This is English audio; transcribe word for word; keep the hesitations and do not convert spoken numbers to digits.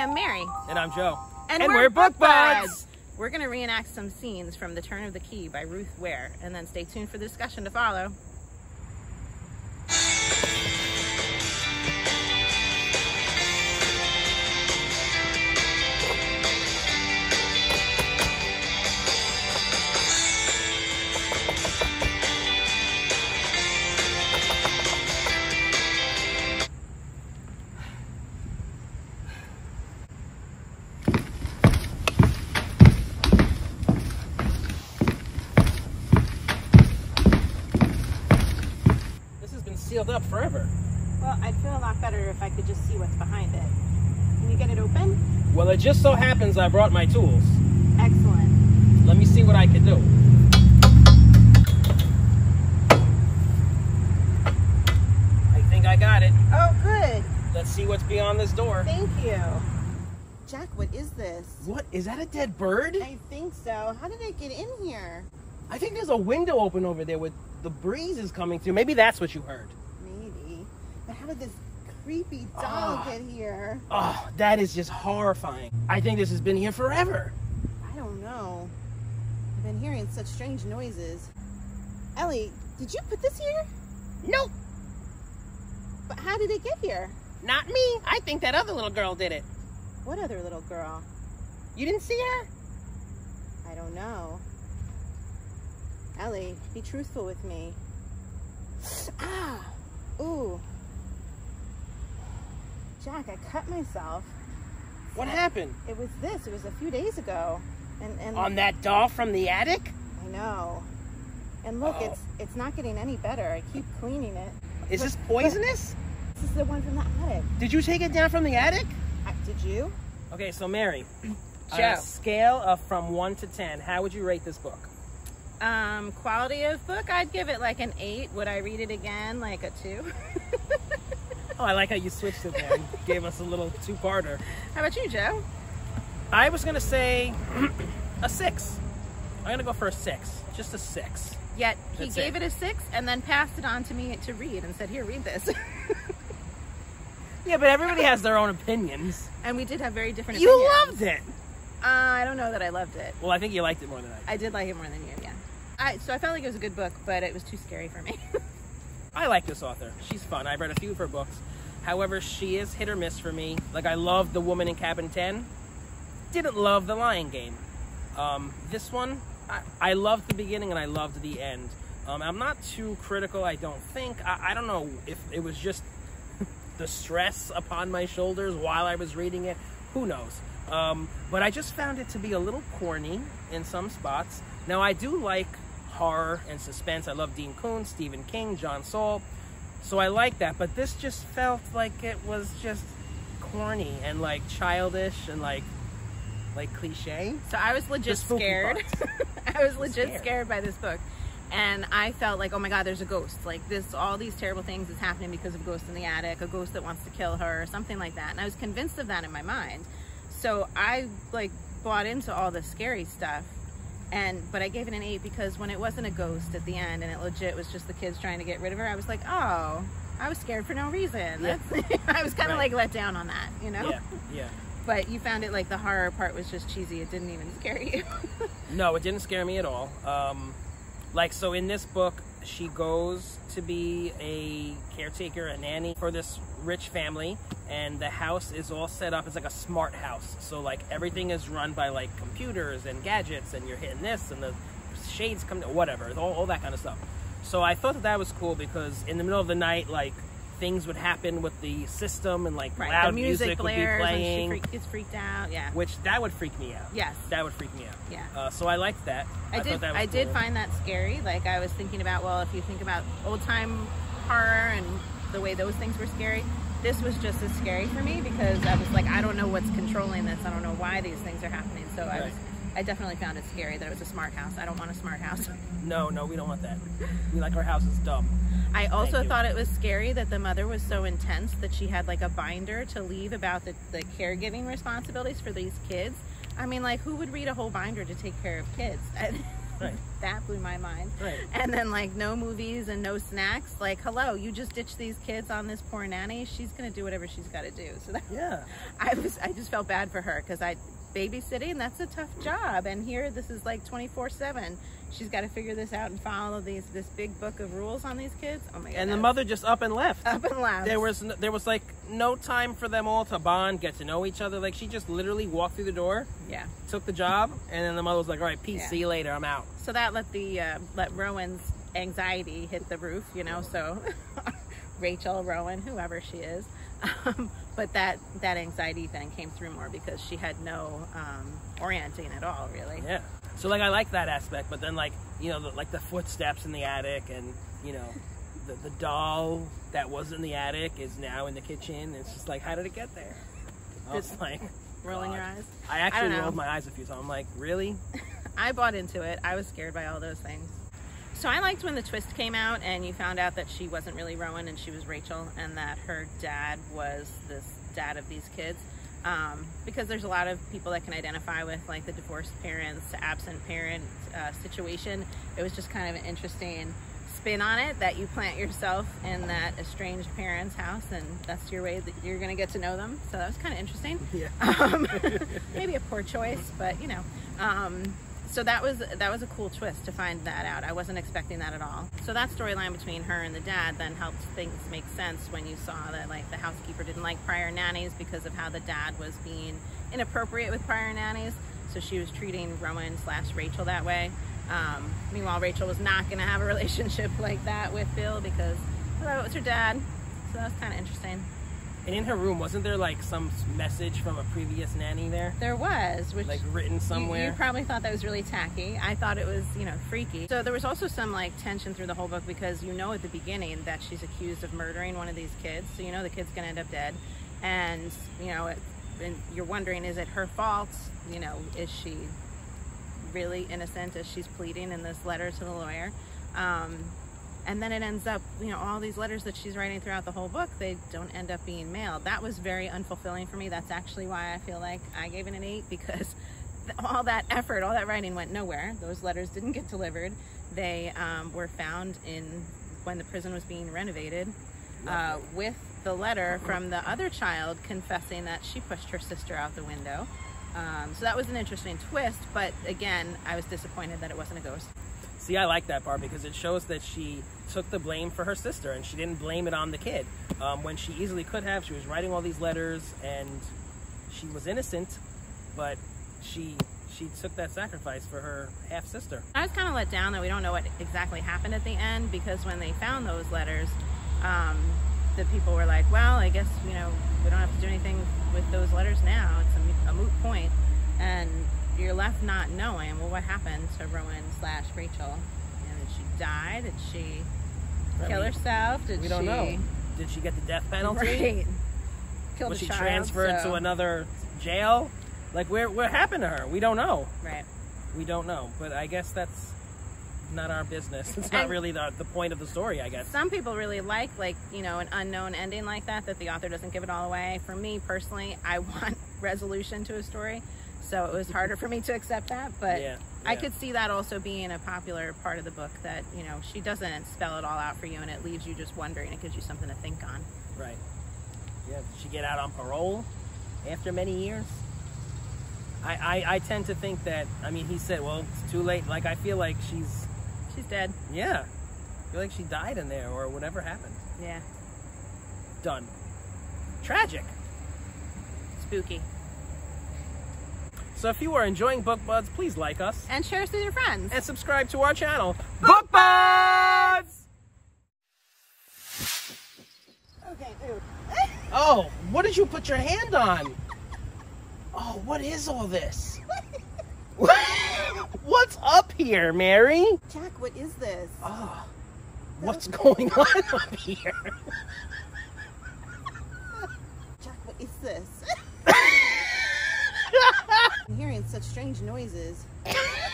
I'm Mary. And I'm Joe. And, and we're, we're book book buds. buds. We're going to reenact some scenes from The Turn of the Key by Ruth Ware, and then stay tuned for the discussion to follow. Sealed up forever. Well, I'd feel a lot better if I could just see what's behind it. Can you get it open? Well, it just so happens I brought my tools. Excellent. Let me see what I can do. I think I got it. Oh, good. Let's see what's beyond this door. Thank you. Jack, what is this? What? Is that a dead bird? I think so. How did it get in here? I think there's a window open over there with the breeze is coming through. Maybe that's what you heard. Maybe. But how did this creepy dog oh. get here? Oh, that is just horrifying. I think this has been here forever. I don't know. I've been hearing such strange noises. Ellie, did you put this here? Nope. But how did it get here? Not me. I think that other little girl did it. What other little girl? You didn't see her? I don't know. Ellie, be truthful with me. Ah! Ooh. Jack, I cut myself. What happened? It was this. It was a few days ago. And, and on that doll from the attic? I know. And look, oh. it's it's not getting any better. I keep cleaning it. Is but, this poisonous? This is the one from the attic. Did you take it down from the attic? I, did you? Okay, so Mary, Joe. On a scale of from one to ten, how would you rate this book? Um, quality of book, I'd give it like an eight. Would I read it again? Like a two? Oh, I like how you switched it there and gave us a little two-parter. How about you, Joe? I was gonna say a six. I'm gonna go for a six, just a six. Yet he That's gave it. it a six and then passed it on to me to read and said, "Here, read this." Yeah, but everybody has their own opinions. And we did have very different You opinions. loved it. Uh, I don't know that I loved it. Well, I think you liked it more than I did. I did like it more than you, yeah. I, so I felt like it was a good book, but it was too scary for me. I like this author. She's fun. I've read a few of her books. However, she is hit or miss for me. Like, I loved The Woman in Cabin ten. Didn't love The Lion Game. Um, this one, I, I loved the beginning and I loved the end. Um, I'm not too critical, I don't think. I, I don't know if it was just the stress upon my shoulders while I was reading it. Who knows? Um, but I just found it to be a little corny in some spots. Now, I do like horror and suspense. I love Dean Koontz, Stephen King, John Saul. So I like that. But this just felt like it was just corny and like childish and like like cliche. So I was legit scared. I was legit scared. scared by this book. And I felt like, oh my God, there's a ghost. Like this, all these terrible things is happening because of a ghost in the attic, a ghost that wants to kill her, or something like that. And I was convinced of that in my mind. So I like bought into all the scary stuff. And but I gave it an eight because when it wasn't a ghost at the end and it legit was just the kids trying to get rid of her, I was like, oh, I was scared for no reason. Yeah. That's, I was kind of Right. like let down on that, you know? Yeah, yeah. But you found it like the horror part was just cheesy. It didn't even scare you. No, it didn't scare me at all. Um, like, so in this book, she goes to be a caretaker, a nanny for this rich family, and the house is all set up. It's like a smart house. So, like, everything is run by, like, computers and gadgets, and you're hitting this, and the shades come, whatever, all, all that kind of stuff. So I thought that that was cool because in the middle of the night, like, things would happen with the system and, like, Right, loud the music, music would be blares playing. and she freak, gets freaked out, yeah. Which, that would freak me out. Yes. That would freak me out. Yeah. Uh, so I liked that. I, I did thought that was I did cool. find that scary. Like, I was thinking about, well, if you think about old-time horror and the way those things were scary, this was just as scary for me because I was like, I don't know what's controlling this. I don't know why these things are happening. So I Right. was, I definitely found it scary that it was a smart house. I don't want a smart house. No, no, we don't want that. We like our houses dumb. I also Thank you. thought it was scary that the mother was so intense that she had like a binder to leave about the, the caregiving responsibilities for these kids. I mean, like, who would read a whole binder to take care of kids? I, Right. That blew my mind. Right. And then like no movies and no snacks. Like, hello, you just ditched these kids on this poor nanny. She's gonna do whatever she's got to do. So that, Yeah. I was I just felt bad for her because I babysitting, that's a tough job, and here this is like twenty-four seven. She's got to figure this out and follow these this big book of rules on these kids. Oh my god. And the mother just up and left. Up and left. There was no, there was like no time for them all to bond, get to know each other. Like she just literally walked through the door, yeah, took the job, and then the mother was like, all right, peace, Yeah. see you later, I'm out. So that let the uh, let Rowan's anxiety hit the roof, you know. So Rachel, Rowan, whoever she is, um, but that that anxiety then came through more because she had no um, orienting at all, really. Yeah. So like I like that aspect, but then like you know the, like the footsteps in the attic, and you know the the doll that was in the attic is now in the kitchen. It's just like, how did it get there? I was like, Rolling God. your eyes. I I actually don't know. rolled my eyes a few times. I'm like, really? I bought into it. I was scared by all those things. So I liked when the twist came out and you found out that she wasn't really Rowan and she was Rachel, and that her dad was this dad of these kids. Um, because there's a lot of people that can identify with like the divorced parents, absent parent uh, situation. It was just kind of an interesting spin on it, that you plant yourself in that estranged parent's house, and that's your way that you're going to get to know them. So that was kind of interesting. Yeah. Um, maybe a poor choice, but you know. Um, so that was that was a cool twist to find that out. I wasn't expecting that at all. So that storyline between her and the dad then helped things make sense when you saw that like the housekeeper didn't like prior nannies because of how the dad was being inappropriate with prior nannies. So she was treating Rowan slash Rachel that way. Um, meanwhile, Rachel was not going to have a relationship like that with Bill because, well, it was her dad. So that was kind of interesting. And in her room, wasn't there like some message from a previous nanny there? There was, which Like written somewhere? You, you probably thought that was really tacky. I thought it was, you know, freaky. So there was also some like tension through the whole book because you know at the beginning that she's accused of murdering one of these kids. So you know the kid's going to end up dead. And, you know, it, and you're wondering, is it her fault? You know, is she really innocent as she's pleading in this letter to the lawyer? Um, and then it ends up, you know, all these letters that she's writing throughout the whole book, they don't end up being mailed. That was very unfulfilling for me. That's actually why I feel like I gave it an eight, because all that effort, all that writing went nowhere. Those letters didn't get delivered. They um, were found in when the prison was being renovated uh, with the letter from the other child confessing that she pushed her sister out the window. Um, so that was an interesting twist, but again, I was disappointed that it wasn't a ghost. See, I like that part because it shows that she took the blame for her sister and she didn't blame it on the kid. Um, when she easily could have, she was writing all these letters and she was innocent, but she she took that sacrifice for her half-sister. I was kind of let down that we don't know what exactly happened at the end, because when they found those letters, um, the people were like, well, I guess, you know, we don't have to do anything with those letters now. It's a, a moot point. And you're left not knowing, well, what happened to Rowan slash Rachel? And did she die? Did she Right, kill we- herself? Did We don't she... know. Did she get the death penalty? Right. Killed Was a she child, transferred so- to another jail? Like, where what happened to her? We don't know. Right. We don't know. But I guess that's not our business. It's not And- really the, the point of the story, I guess. Some people really like, like, you know, an unknown ending like that, that the author doesn't give it all away. For me, personally, I want resolution to a story. So it was harder for me to accept that. But Yeah, I yeah. could see that also being a popular part of the book, that, you know, she doesn't spell it all out for you and it leaves you just wondering. It gives you something to think on. Right. Yeah, did she get out on parole after many years? I, I, I tend to think that, I mean, he said, well, it's too late. Like, I feel like she's, She's dead. yeah. I feel like she died in there or whatever happened. Yeah. Done. Tragic. Spooky. So if you are enjoying Book Buds, please like us And share us with your friends. and subscribe to our channel, Book Buds! Okay, dude. Oh, what did you put your hand on? Oh, what is all this? What's up here, Mary? Jack, what is this? Oh, what's going on up here? Jack, what is this? I'm hearing such strange noises.